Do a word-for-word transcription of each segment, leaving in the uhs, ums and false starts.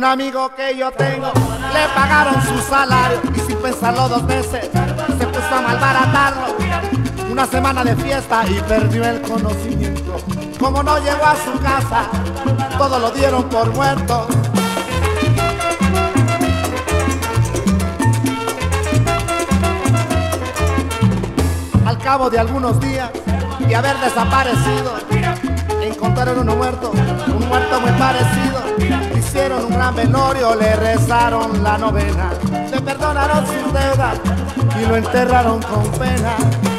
amigo que yo tengo le pagaron su salario y sin pensarlo dos veces se puso a malbaratarlo. Una semana de fiesta y perdió el conocimiento. Como no llegó a su casa, todo lo dieron por muerto. Al cabo de algunos días de haber desaparecido, encontraron uno muerto, un muerto muy parecido. Hicieron un gran velorio, le rezaron la novena, le perdonaron sus deudas y lo enterraron con pena.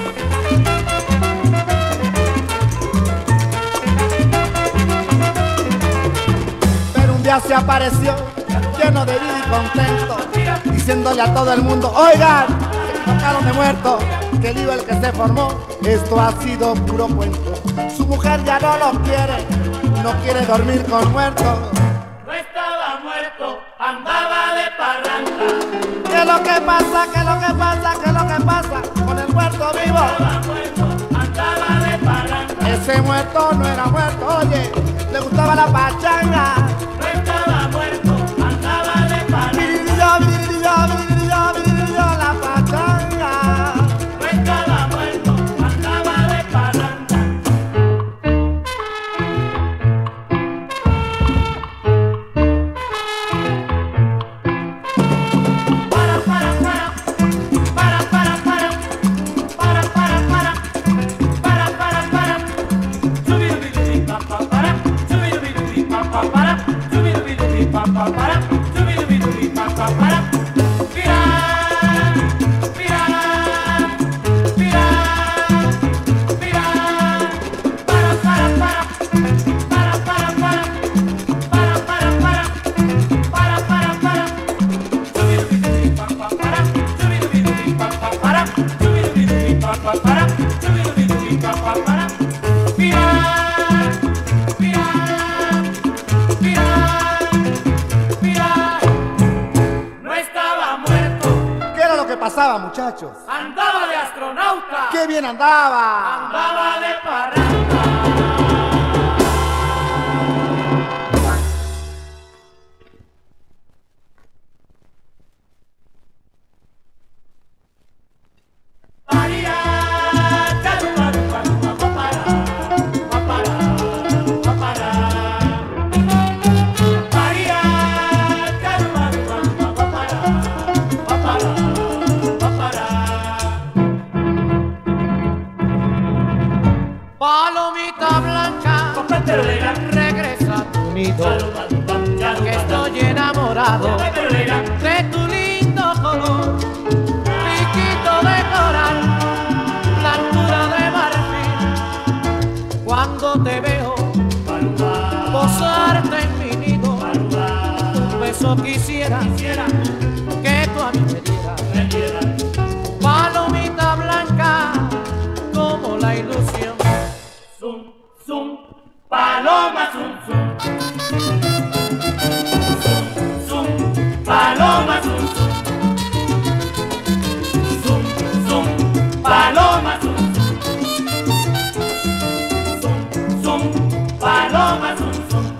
Pero un día se apareció, lleno de vida y contento, diciéndole a todo el mundo: oigan, se equivocaron de muerto, que el lío el que se formó, esto ha sido puro cuento. Su mujer ya no lo quiere, no quiere dormir con muertos. No estaba muerto, andaba de parranda. ¿Qué es lo que pasa? ¿Qué es lo que pasa? ¿Qué es lo que pasa con el muerto vivo? No estaba muerto, andaba de parranda. Ese muerto no era muerto, oye, le gustaba la pachanga. No estaba muerto, andaba de parranda. Viviría, viviría, viviría, viviría la pachanga. No estaba muerto, andaba de parranda. Para, para, para, para, para, para, para, para, para, para, para, para, chubirubirubi, pa, pa, para, chubirubirubi, pa, pa, para, chubirubirubi, pa, pa, para, chubirubirubi, pa, pa, para. Virar, virar, virar, virar, para, para, para, para, para, para, para, para, para, para, para, para, chubirubirubi, pa, pa, para, chubirubirubi, pa, pa, para, chubirubirubi, pa, pa, para, chubirubirubi, pa, pa, para. Virar, virar, virar, virar. No estaba muerto, ¿Qué era lo que pasaba, muchachos? andaba de astronauta, ¡Qué bien andaba! andaba de parranda. María, charuba, ruba, ruba, papara, papara, papara. María, charuba, ruba, ruba, papara, papara, papara. Palomita blanca, Competerolera, regresa a tu nido, charuba, ruba, charuba, que estoy enamorado competerolera, de tu lindo color, piquito de coral, blancura de marfil. Cuando te veo paruba, posarte en mi nido, paruba, un beso quisiera quisiera que tú a mí me dieras. me diera. Palomita blanca, como la ilusión. Zum, zum, paloma, zum, zum. Zum, zum, paloma, zum, zum. Zum, zum, paloma, zum, zum. Zum, zum, paloma, zum, zum.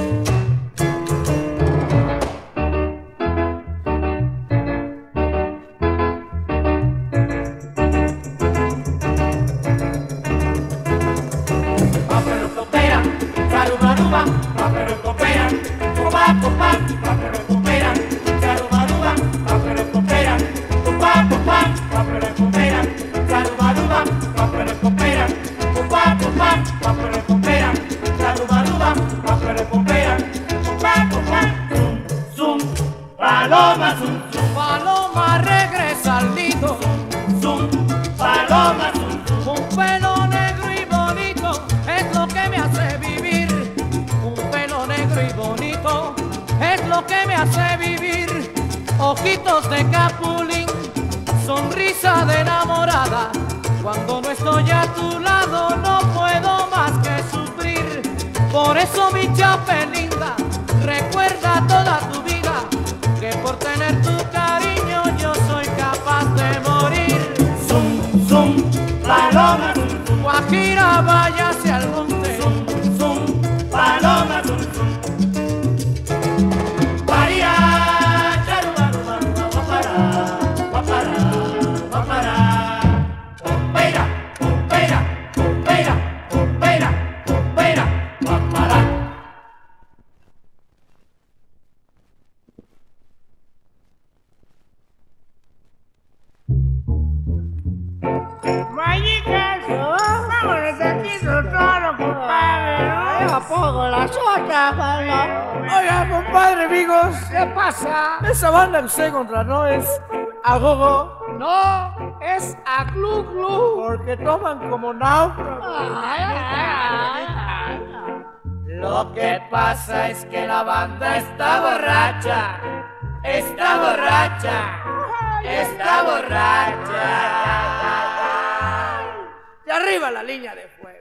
Papelocopera, charubaruba, papelocopera, copa, copa, papelocopera, charubaruba, papelocopera, copa, copa, papelocopera, charubaruba, papelocopera, copa, copa, papelocopera, charubaruba, papelocopera, copa, copa, zum, zum, paloma, zum, zum, Paloma regresa al nido, zum, paloma, zum, zum. un pelo negro y bonito es lo que me hace vivir. Un pelo negro y bonito es lo que me hace vivir. Ojitos de capulín, sonrisa de enamorada. Cuando no estoy a tu lado no puedo más que sufrir. Por eso mi chapelinda, recuerda toda tu vida que por tener tu cariño yo soy capaz de morir. Zum, zum, paloma, zum, zum. Guajira, váyase al monte. Zum, zum, paloma, zum, zum. María, pasó acá, Juanlo? Oiga, compadre, amigos. ¿Qué pasa? Esa banda que usted contra no es a gogo. No, es a Glu Glu. Porque toman como náufragos. Lo que pasa es que la banda está borracha, está borracha, está borracha. Y arriba la línea de fuego.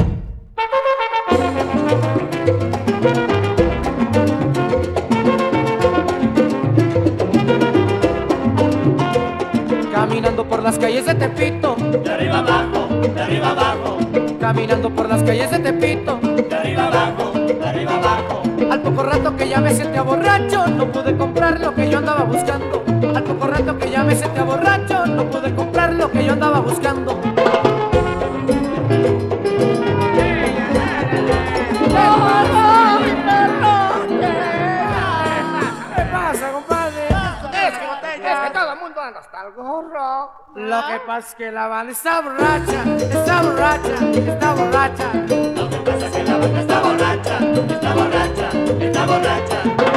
Caminando por las calles de Tepito, De arriba abajo, de arriba abajo, caminando por las calles de Tepito, de arriba abajo, de arriba abajo. al poco rato que ya me senté borracho, no pude comprar lo que yo andaba buscando. Al poco rato que ya me senté borracho, no pude comprar lo que yo andaba buscando. ¿Qué pasa, compadre? Es que, es que todo el mundo anda hasta el gorro. Lo que pasa es que la banda está borracha, está borracha, está borracha. Lo que pasa es que la banda está borracha, está borracha, está borracha.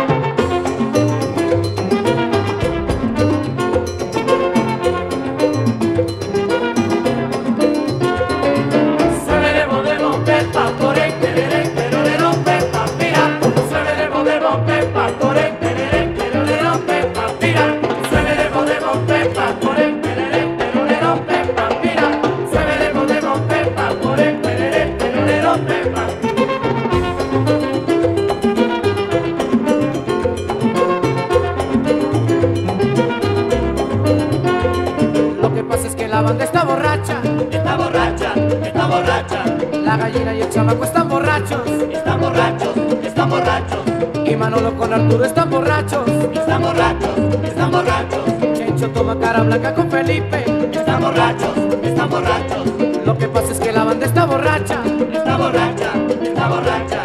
Suele de bombe, papore, tereré, pero le rompe, papira. Suele de bombe, papore, tereré, pero le rompe, papira. Suele de bombe, papore, tereré, pero le rompe, papira. Suele de bombe, papore, tereré, pero le rompe, papira. Lo que pasa es que la banda está borracha, Está borracha, está borracha, la gallina y el chamaco están borrachos, están borrachos, están borrachos, y Manolo con Arturo están borrachos. están borrachos, están borrachos, Chencho toma cara blanca con Felipe. están borrachos, están borrachos, Lo que pasa es que la banda está borracha. está borracha, está borracha.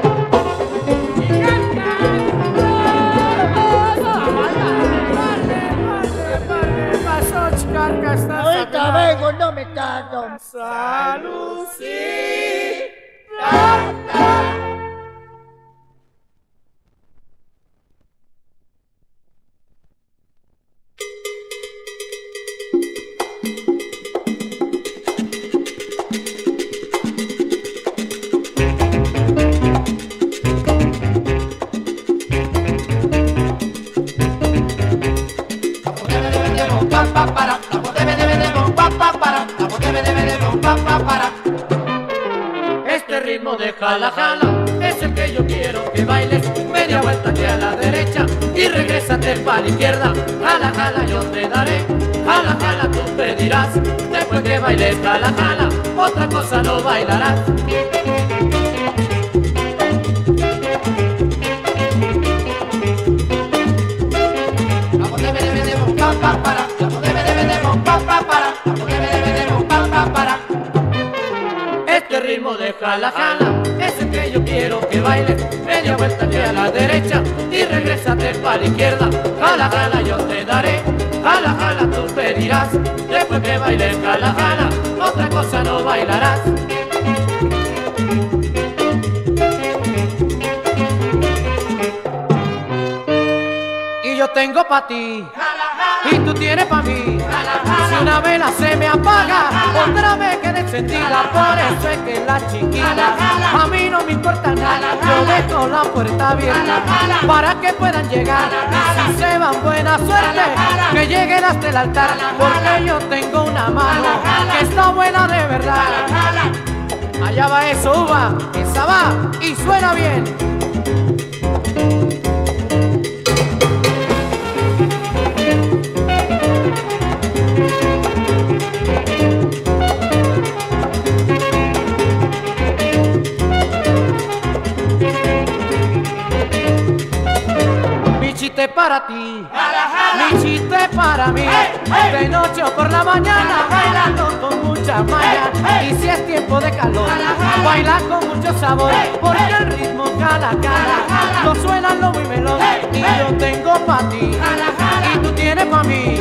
¿Qué pasó, chicarca? ¿Estás Ahorita apenado? vengo, no me tardo. Salud, sí. Este ritmo de jala jala es el que yo quiero que bailes. Media vuelta que a la derecha y regrésate para la izquierda. Jala jala yo te daré, jala jala tú pedirás. Después que bailes jala jala, otra cosa no bailarás. Este ritmo de jala jala es el que yo quiero que bailes. Media vuelta que a la derecha y regrésate para la izquierda. Jala jala yo te daré, jala jala tú pedirás. Después que bailes jala jala, otra cosa no bailarás. Y yo tengo pa' ti, y tú tienes pa' mí. Si una vela se me apaga, otra me queda encendida. Por eso es que la chiquita a mí no me importa nada. Yo dejo la puerta abierta para que puedan llegar. Y si se van, buena suerte, que lleguen hasta el altar. Porque yo tengo una mano que está buena de verdad. Allá va eso, uva, esa va y suena bien. Mi chiste para ti, mi chiste para mí, de noche o por la mañana, bailando con mucha maña. Y si es tiempo de calor, baila con mucho sabor, porque el ritmo cala cala, no suena lo muy melón. Y yo tengo pa' ti, y tú tienes pa' mí.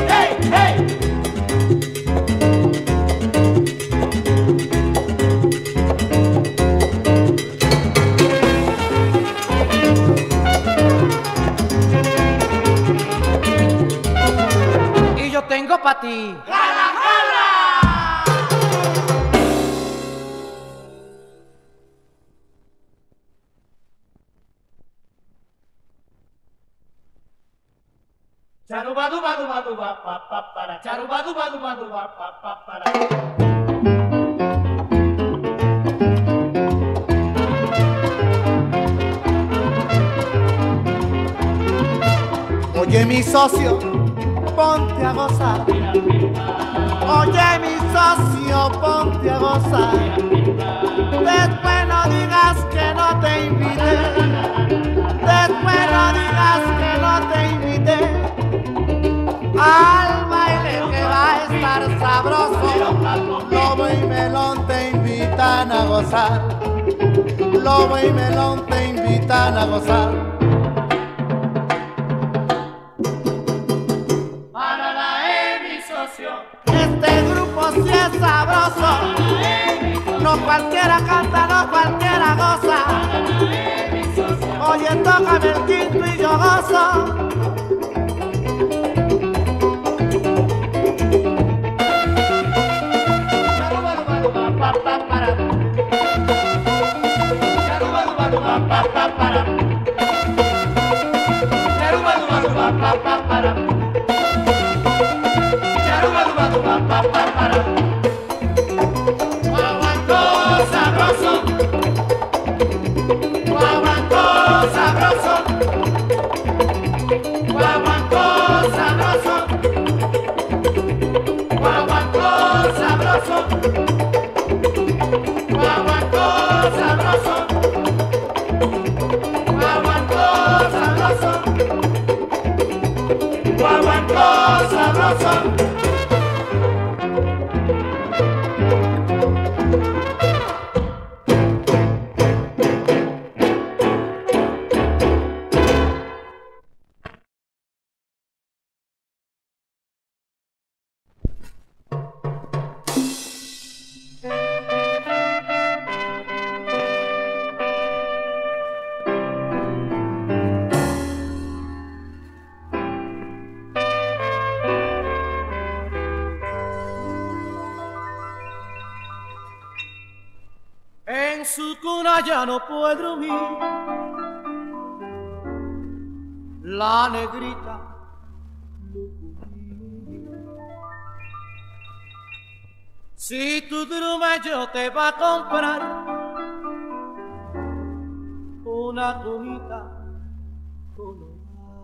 Charuba duba duba duba pa pa para. Charuba duba duba duba pa pa para. Oye mi socio, ponte a gozar. Oye mi socio, ponte a gozar. Después no digas que no te invité. Después no digas que no te invité al baile que va a estar sabroso. Lobo y melón te invitan a gozar. Lobo y melón te invitan a gozar. Este grupo sí es sabroso, no cualquiera canta, no cualquiera goza. Oye, tócame el quinto y yo gozo. Guaguancó sabroso, guaguancó sabroso, guaguancó sabroso, guaguancó sabroso, guaguancó sabroso, guaguancó sabroso, guaguancó sabroso. En su cuna ya no puede dormir la negrita. Si tú duermes yo te va a comprar una cunita colorada.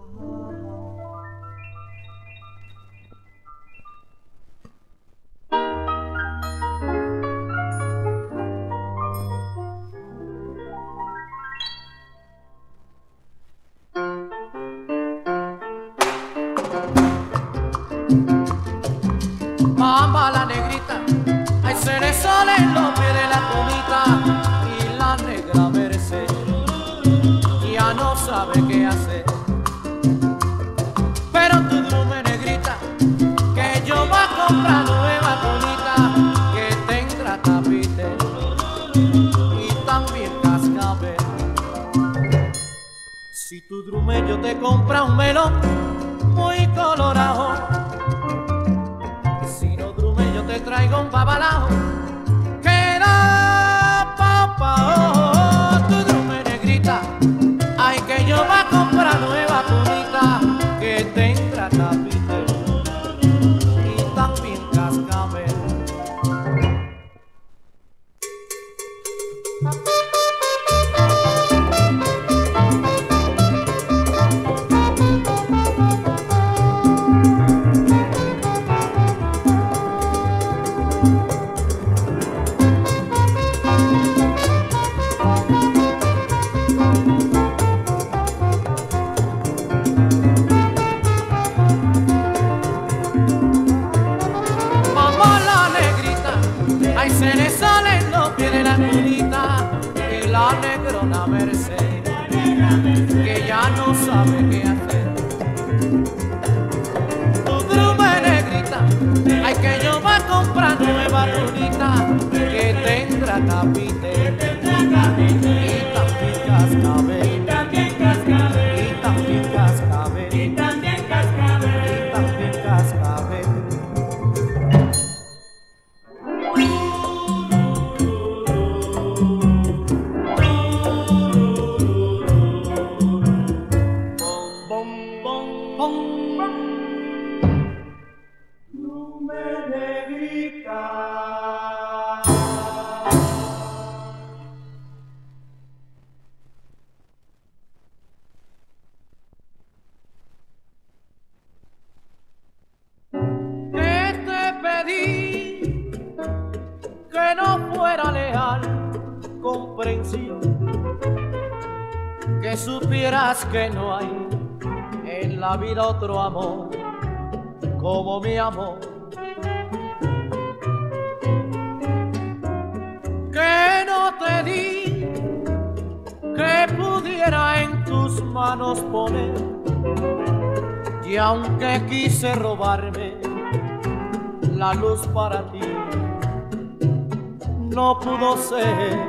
Mamá la negrita, ay se le sale en los pies de la cunita y la negra merced ya no sabe qué hacer. Pero tú duerme negrita, que yo voy a comprar nueva cunita que tendrá tapite y también cascabel. Si tú duermes yo te compro un melón muy colorado. Te traigo un babalao que da papá, oh, tu drume negrita. Ay, que yo va a comprar nueva cunita que tendrá capite y también cascabel. Se le salen los pies de la cunita y la negrona merced que ya no sabe qué hacer. Tu drume negrita, ay que yo voy a comprar nueva cunita que tendrá capite y también cascabel, y también cascabel, y también cascabel, y también cascabel, y también cascabel. que supieras que no hay en la vida otro amor como mi amor. Que no te di, que pudiera en tus manos poner, y aunque quise robarme la luz para ti, no pudo ser.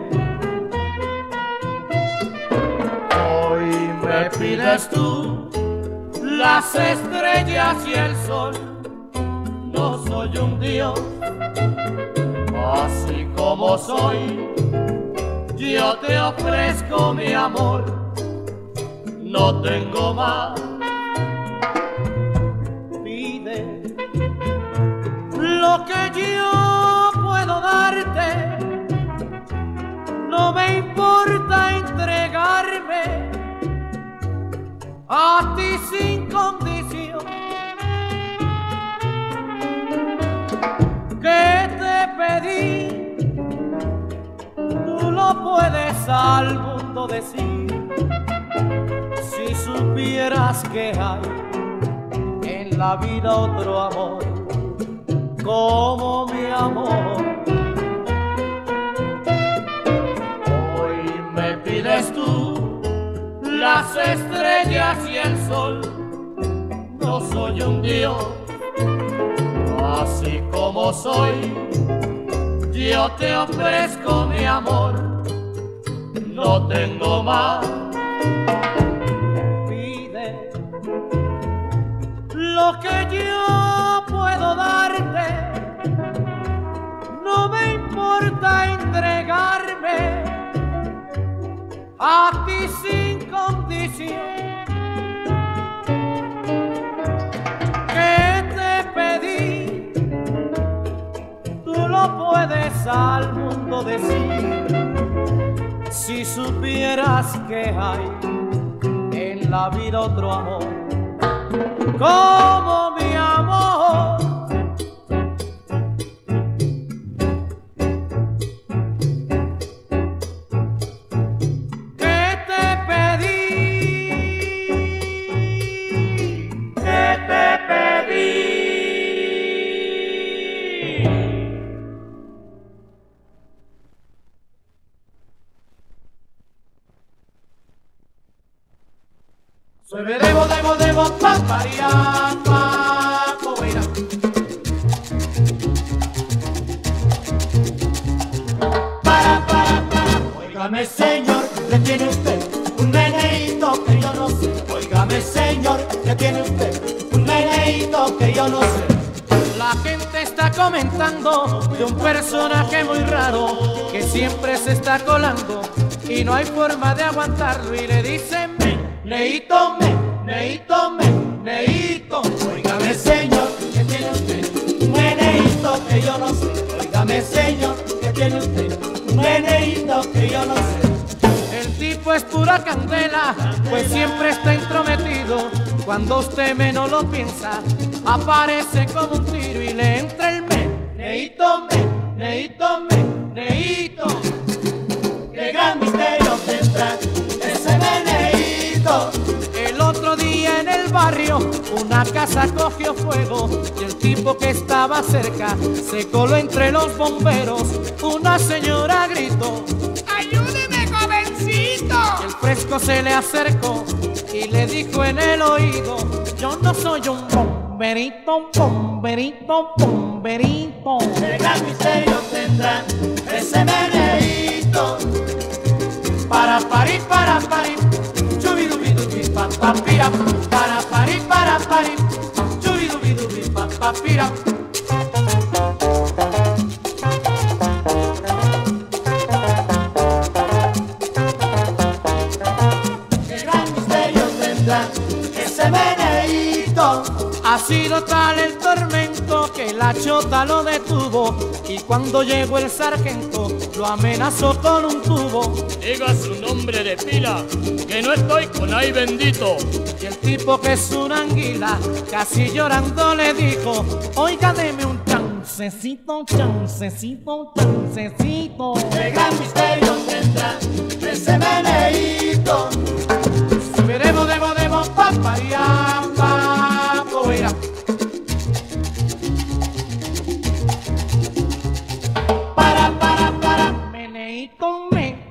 Hoy me pides tú las estrellas y el sol, no soy un dios, así como soy, yo te ofrezco mi amor, no tengo más. Pide lo que yo puedo darte, no me importa entregarme a ti sin condición. ¿Qué te pedí? Tú lo puedes al mundo decir. Si supieras que hay en la vida otro amor como mi amor. Hoy me pides tú las estrellas y el sol, no soy un dios, así como soy, yo te ofrezco mi amor, no tengo más. Pide lo que yo puedo darte, no me importa entregarme a ti sin condición. ¿Qué te pedí? Tú lo puedes al mundo decir. Si supieras que hay en la vida otro amor como mi amor. Suebe debo, debo, debo, pa, paría, pa, coera. Para, para, para, óigame señor, le tiene usted un meneíto que yo no sé. Óigame señor, le tiene usted un meneíto que yo no sé. La gente está comentando de un personaje muy raro que siempre se está colando y no hay forma de aguantarlo y le dicen Neito, me, neito, me, neito. Óigame señor, que tiene usted un meneíto que yo no sé. Óigame señor, que tiene usted un meneíto que yo no sé. El tipo es pura candela, pues siempre está entrometido. Cuando usted menos lo piensa, aparece como un tiro y le entra el me. Neito, me, neito, me, neito. Qué gran misterio tendrá ese meneíto. El otro día en el barrio una casa cogió fuego y el tipo que estaba cerca se coló entre los bomberos. Una señora gritó: ¡ayúdeme, jovencito! Y el fresco se le acercó y le dijo en el oído: yo no soy un bomberito, bomberito, bomberito. Qué gran misterio tendrá ese meneíto. Para parir, para parir, chubidubidubi, pa, pa, pira. Para parir, para parir, chubidubidubi, pa, pa, pira. Qué gran misterio tendrá ese meneíto. Ha sido tal el tormento que la chota lo detuvo y cuando llegó el sargento lo amenazó con un tubo. Diga su nombre de pila, que no estoy con ay bendito. Y el tipo que es una anguila, casi llorando le dijo: oiga, deme un chancecito, chancecito, chancecito. Qué gran misterio tendrá ese meneíto. papayapa, coira. Para, para, para, meneíto me.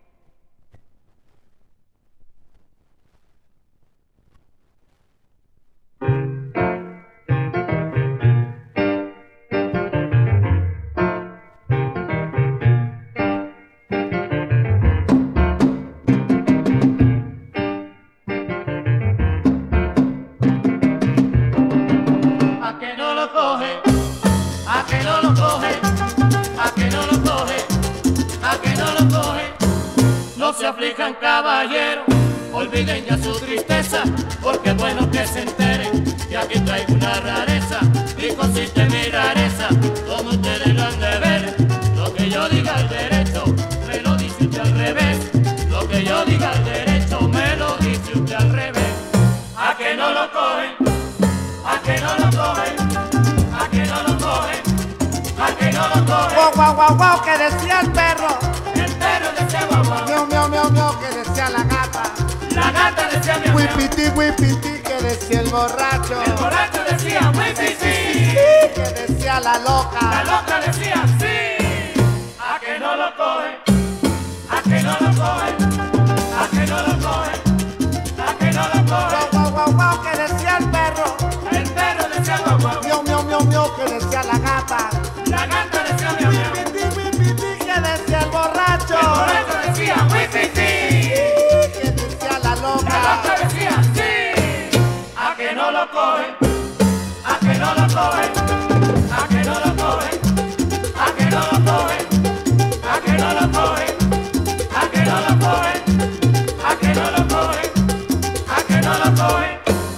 Aflijan caballero, olviden ya su tristeza, porque es bueno que se enteren que aquí traigo una rareza y consiste en mi rareza, como ustedes lo han de ver. Lo que yo diga al derecho, me lo dice usted al revés. Lo que yo diga al derecho, me lo dice usted al revés. A que no lo cogen, a que no lo cogen, a que no lo cogen, a que no lo cogen. Guau, guau, guau, guau, que decía el perro. El perro decía guau, guau. Miau, miau, miau, miau, que decía la gata. La gata decía miau, miau. Wipiti, wipiti, que decía el borracho. El borracho decía wipiti, que decía la loca. la loca decía sí. A que no lo cogen, a que no lo cogen, a que no lo cogen, a que no lo cogen. Guau, guau, guau, guau, que decía el perro. El perro decía guau, guau. Miau, miau, miau, miau, que decía la gata. La gata decía miau, miau. Wipiti, wipiti, que decía el borracho. El borracho decía wipiti, que decía la la loca. loca decía sí. A que no lo cogen, a que no lo cogen, a que no lo cogen, a que no lo cogen, a que no lo cogen, a que no lo cogen, a que no lo cogen, a que no lo cogen.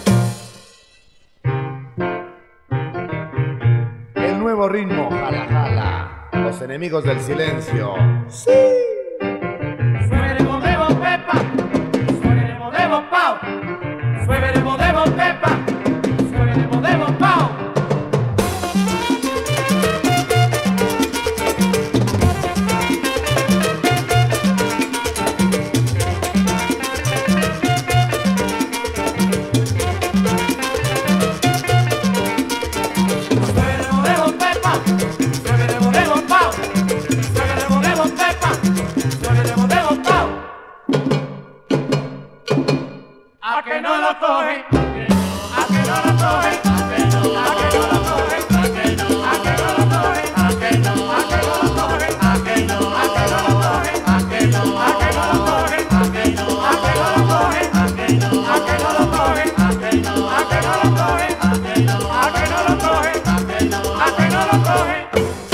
El nuevo ritmo, jala, jala. Los enemigos del silencio. Sí. Sueberemo debo pepa, sueberemo debo pau, sueberemo debo pepa, sueberemo debo pau. Sueberemo debo pepa, sueberemo debo pau, sueberemo debo pepa, sueberemo debo pau. A que no lo cogen, a que no lo cogen, a que no, a que no lo cogen, a que no, a que no lo cogen, a que no, a que no lo cogen, a que no, a que no lo cogen, a que no, a que no lo cogen, a que no, a que no lo cogen, a que no, a que no lo cogen, a que no, a que no lo cogen, a que no, a que no lo cogen, a que no, a que no lo cogen.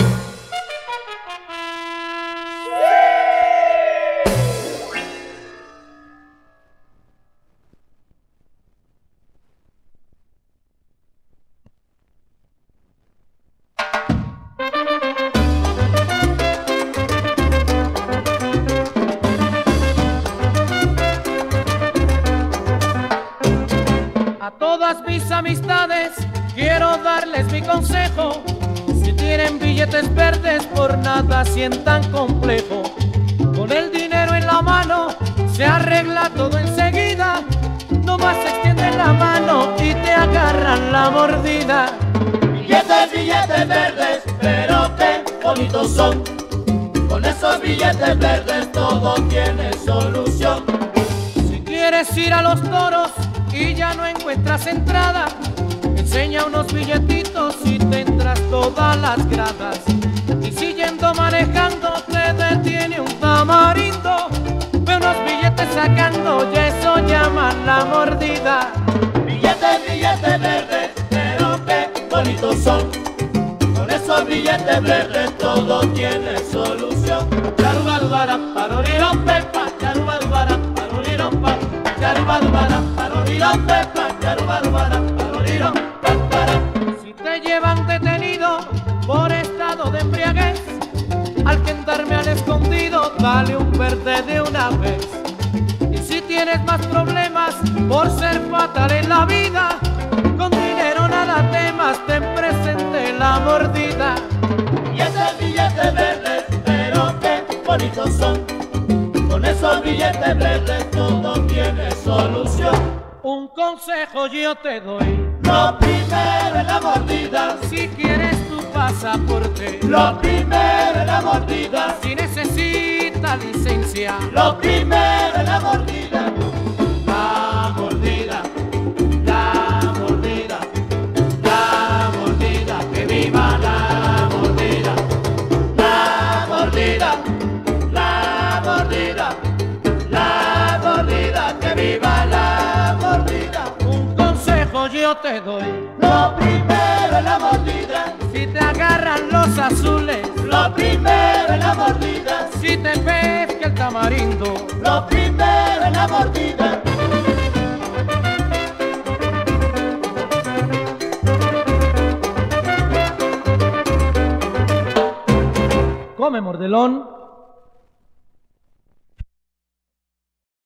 A todas mis amistades quiero darles mi consejo. Si tienen billetes verdes, por nada sientan complejo. Con el dinero en la mano se arregla todo enseguida. Nomás extienden la mano y te agarran la mordida. Billetes, billetes verdes, pero qué bonitos son. Con esos billetes verdes todo tiene solución. Si quieres ir a los toros y ya no encuentras entrada, enseña unos billetitos y tendrás todas las gradas. Y si yendo manejando te detiene un tamarindo, ve unos billetes sacando y eso llaman la mordida. Billetes, billetes verdes, pero qué bonitos son. Con esos billetes verdes todo tiene solución. Yarubadubara, paroriron pepa, yarubadubara, paroriron pa, yarubadubara, paroriron pepa, yarubadubara, paroriron papara. Si te llevan detenido por estado de embriaguez, al que andarme al escondido dale un verde de una vez. Y si tienes más problemas por ser fatal en la vida, con dinero nada temas, ten presente la mordida. Billetes, billetes verdes, pero qué bonitos son. Con esos billetes verdes todo tiene solución. Un consejo yo te doy. Lo primero es la mordida. Si quieres tu pasaporte, Lo primero es la mordida. si necesitas licencia, Lo primero es la mordida. La mordida. La mordida. La mordida. Que viva la mordida. La mordida. La mordida. La mordida. Que viva la mordida. un consejo yo te doy. Lo primero es la mordida. Si te agarran los azules, Lo primero es la mordida. si te pesca el tamarindo, Lo primero es la mordida. come mordelón.